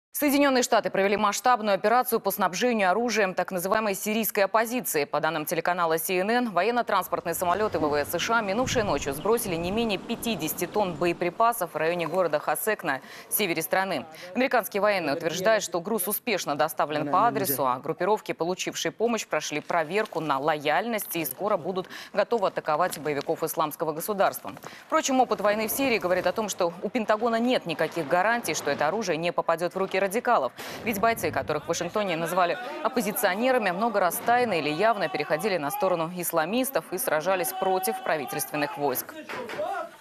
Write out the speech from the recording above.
Соединенные Штаты провели масштабную операцию по снабжению оружием так называемой сирийской оппозиции. По данным телеканала CNN, военно-транспортные самолеты ВВС США минувшей ночью сбросили не менее 50 тонн боеприпасов в районе города Хасек на севере страны. Американские военные утверждают, что груз успешно доставлен по адресу, а группировки, получившие помощь, прошли проверку на лояльность и скоро будут готовы атаковать боевиков Исламского государства. Впрочем, опыт войны в Сирии говорит о том, что у Пентагона нет никаких гарантий, что это оружие не попадет в руки радикалов. Ведь бойцы, которых в Вашингтоне называли оппозиционерами, много раз тайно или явно переходили на сторону исламистов и сражались против правительственных войск.